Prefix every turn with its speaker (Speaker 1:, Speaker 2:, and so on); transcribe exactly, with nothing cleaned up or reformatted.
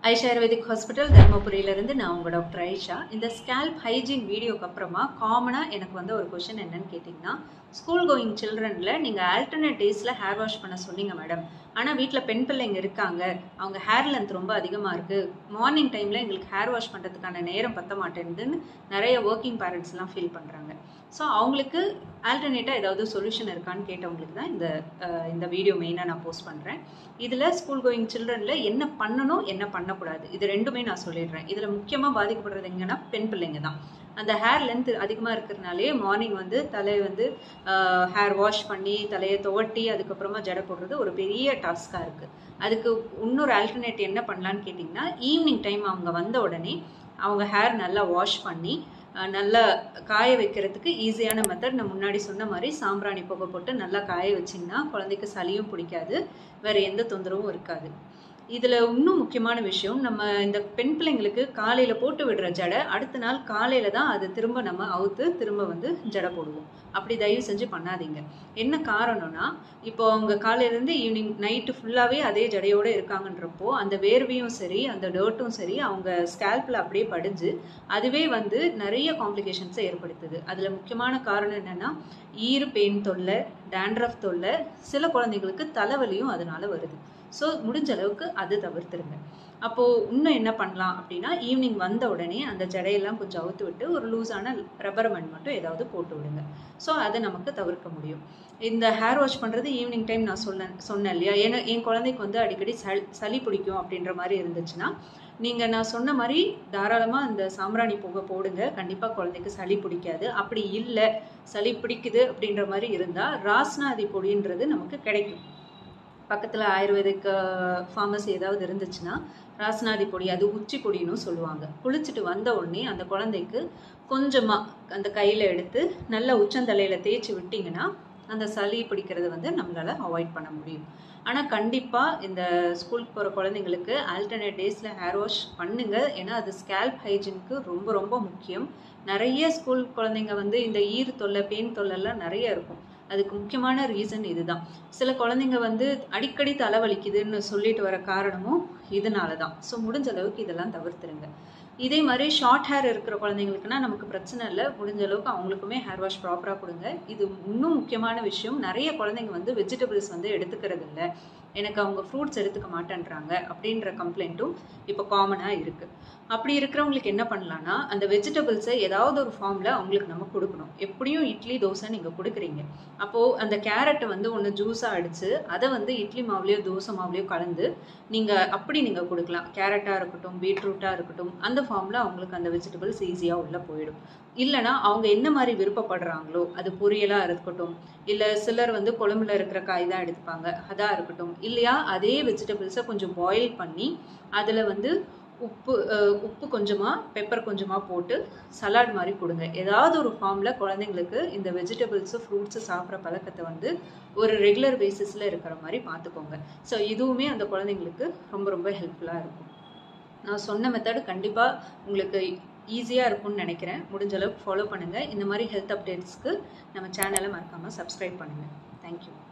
Speaker 1: Aisha ayurvedic hospital தர்மபுரியிலிருந்து நான் உங்கள் doctor Aisha. இந்த ஸ்கேல்ப் ஹைஜீன் வீடியோக்கு அப்புறமா காமனாக எனக்கு வந்து ஒரு கொஷின் என்னன்னு கேட்டிங்கன்னா, ஸ்கூல் கோயிங் சில்ட்ரனில் நீங்கள் ஆல்டர்னேட் டேஸில் ஹேர் வாஷ் பண்ண சொன்னீங்க மேடம், ஆனால் வீட்டில் பெண் பிள்ளைங்க இருக்காங்க, அவங்க ஹேர் லென்த் ரொம்ப அதிகமாக இருக்குது, மார்னிங் டைமில் எங்களுக்கு ஹேர் வாஷ் பண்ணுறதுக்கான நேரம் பத்த மாட்டேங்குதுன்னு நிறைய ஒர்க்கிங் பேரண்ட்ஸ்லாம் ஃபீல் பண்ணுறாங்க. ஸோ அவங்களுக்கு ஆல்டர்னேட்டாக ஏதாவது சொல்யூஷன் இருக்கான்னு கேட்டவங்களுக்கு தான் இந்த இந்த வீடியோ மெயினாக நான் போஸ்ட் பண்ணுறேன். இதில் ஸ்கூல் கோயிங் சில்ட்ரனில் என்ன பண்ணணும் என்ன பண்ணக்கூடாது இது ரெண்டுமே நான் சொல்லிடுறேன். இதில் முக்கியமாக பாதிக்கப்படுறது எங்கன்னா பெண் பிள்ளைங்க தான். அந்த ஹேர் லென்த் அதிகமாக இருக்கிறதுனாலே மார்னிங் வந்து தலையை வந்து ஹேர் வாஷ் பண்ணி தலையை துவட்டி அதுக்கப்புறமா ஜடை போடுறது ஒரு பெரிய டாஸ்காக இருக்குது. அதுக்கு இன்னொரு ஆல்டர்னேட் என்ன பண்ணலான்னு கேட்டிங்கன்னா, ஈவினிங் டைம் அவங்க வந்த உடனே அவங்க ஹேர் நல்லா வாஷ் பண்ணி நல்லா காய வைக்கிறதுக்கு ஈஸியான மெத்தட் நான் முன்னாடி சொன்ன மாதிரி சாம்பிராணி புகை போட்டு நல்லா காய வச்சிங்கன்னா குழந்தைக்கு சளியும் பிடிக்காது, வேறு எந்த தொந்தரவும் இருக்காது. இதில் இன்னும் முக்கியமான விஷயம், நம்ம இந்த பெண் பிள்ளைங்களுக்கு காலையில் போட்டு விடுற ஜடை அடுத்த நாள் காலையில் தான் அது திரும்ப நம்ம அவுத்து திரும்ப வந்து ஜடை போடுவோம். அப்படி தயவு செஞ்சு பண்ணாதீங்க. என்ன காரணம்னா, இப்போ அவங்க காலையிலேருந்து ஈவினிங் நைட்டு ஃபுல்லாகவே அதே ஜடையோடு இருக்காங்கன்றப்போ அந்த வேர்வையும் சரி அந்த டர்ட்டும் சரி அவங்க ஸ்கேல்பில் அப்படியே படிஞ்சு அதுவே வந்து நிறைய காம்ப்ளிகேஷன்ஸை ஏற்படுத்துது. அதில் முக்கியமான காரணம் என்னென்னா, ஈறு பெயின் தொல்லை, டேண்ட்ரஃப் தொல்லை, சில குழந்தைங்களுக்கு தலைவலியும் அதனால வருது. ஸோ முடிஞ்ச அளவுக்கு அது தவிர்த்துருங்க. அப்போது இன்னும் என்ன பண்ணலாம் அப்படின்னா, ஈவினிங் வந்த உடனே அந்த ஜடையெல்லாம் கொஞ்சம் அவுத்து விட்டு ஒரு லூஸான ரப்பர் பேண்ட் மட்டும் ஏதாவது போட்டு விடுங்க. ஸோ அதை நமக்கு தவிர்க்க முடியும். இந்த ஹேர் வாஷ் பண்ணுறது ஈவினிங் டைம் நான் சொல்ல சொன்னேன் இல்லையா, ஏன்னா என் குழந்தைக்கு வந்து அடிக்கடி சளி சளி பிடிக்கும் அப்படின்ற மாதிரி இருந்துச்சுன்னா நீங்கள் நான் சொன்ன மாதிரி தாராளமாக அந்த சாம்பிராணி புகை போடுங்க. கண்டிப்பாக குழந்தைக்கு சளி பிடிக்காது. அப்படி இல்லை சளி பிடிக்குது அப்படின்ற மாதிரி இருந்தால் ராஸ்னாதி பொடின்றது நமக்கு கிடைக்கும். பக்கத்தில் ஆயுர்வேதிக் ஃபார்மசி ஏதாவது இருந்துச்சுன்னா ராஸ்னாதி பொடி, அது உச்சி பொடின்னு சொல்லுவாங்க. குளிச்சுட்டு வந்த உடனே அந்த குழந்தைக்கு கொஞ்சமாக அந்த கையில் எடுத்து நல்லா உச்சந்தலையில் தேய்ச்சி விட்டிங்கன்னா அந்த சளி பிடிக்கிறது வந்து நம்மளால் அவாய்ட் பண்ண முடியும். ஆனால் கண்டிப்பாக இந்த ஸ்கூலுக்கு போகிற குழந்தைங்களுக்கு ஆல்டர்னேட் டேஸில் ஹேர் வாஷ் பண்ணுங்கள். ஏன்னா அது ஸ்கேல்ப் ஹைஜீனுக்கு ரொம்ப ரொம்ப முக்கியம். நிறைய ஸ்கூல் குழந்தைங்க வந்து இந்த ஈர் தொல்லை பெயின் தொல்லைலாம் நிறைய இருக்கும். அதுக்கு முக்கியமான ரீசன் இதுதான். சில குழந்தைங்க வந்து அடிக்கடி தலைவலிக்குதுன்னு சொல்லிட்டு வர காரணமும் இதனால தான். ஸோ முடிஞ்ச அளவுக்கு இதெல்லாம் தவிர்த்துருங்க. இதே மாதிரி ஷார்ட் ஹேர் இருக்கிற குழந்தைங்களுக்குன்னா நமக்கு பிரச்சனை இல்லை, முடிஞ்ச அளவுக்கு அவங்களுக்குமே ஹேர் வாஷ் ப்ராப்பராக கொடுங்க. இது இன்னும் முக்கியமான விஷயம், நிறைய குழந்தைங்க வந்து வெஜிடபிள்ஸ் வந்து எடுத்துக்கிறது இல்லை, எனக்கு அவங்க ஃப்ரூட்ஸ் எடுத்துக்க மாட்டேன்றாங்க அப்படின்ற கம்ப்ளைண்ட்டும் இப்போ காமனாக இருக்குது. அப்படி இருக்கிறவங்களுக்கு என்ன பண்ணலான்னா, அந்த வெஜிடபிள்ஸை ஏதாவது ஒரு ஃபார்மில் அவங்களுக்கு நம்ம கொடுக்கணும். எப்படியும் இட்லி தோசை நீங்கள் கொடுக்குறீங்க, அப்போது அந்த கேரட்டை வந்து ஒன்று ஜூஸாக அடித்து அதை வந்து இட்லி மாவுலையோ தோசை மாவுலையோ கலந்து நீங்கள் அப்படி நீங்கள் கொடுக்கலாம். கேரட்டாக இருக்கட்டும் பீட்ரூட்டாக இருக்கட்டும் அந்த ஃபார்மில் அவங்களுக்கு அந்த வெஜிடபிள்ஸ் ஈஸியாக உள்ளே போயிடும். இல்லைனா அவங்க என்ன மாதிரி விருப்பப்படுறாங்களோ, அது பொரியலாக இருக்கட்டும், இல்லை சிலர் வந்து குழம்புல இருக்கிற காய் தான் எடுத்துப்பாங்க, அதாக இருக்கட்டும், இல்லையா அதே வெஜிடபிள்ஸை கொஞ்சம் பாயில் பண்ணி அதில் வந்து உப்பு உப்பு கொஞ்சமாக பெப்பர் கொஞ்சமாக போட்டு சலாட் மாதிரி கொடுங்க. ஏதாவது ஒரு ஃபார்மில் குழந்தைங்களுக்கு இந்த வெஜிடபிள்ஸு ஃப்ரூட்ஸு சாப்பிட்ற பழக்கத்தை வந்து ஒரு ரெகுலர் பேசிஸில் இருக்கிற மாதிரி பார்த்துக்கோங்க. ஸோ இதுவுமே அந்த குழந்தைங்களுக்கு ரொம்ப ரொம்ப ஹெல்ப்ஃபுல்லாக இருக்கும். நான் சொன்ன மெத்தடு கண்டிப்பாக உங்களுக்கு ஈஸியாக இருக்கும்னு நினைக்கிறேன். முடிஞ்ச அளவுக்கு ஃபாலோ பண்ணுங்கள். இந்த மாதிரி ஹெல்த் அப்டேட்ஸ்க்கு நம்ம சேனலை மறக்காமல் சப்ஸ்கிரைப் பண்ணுங்கள். தேங்க்யூ.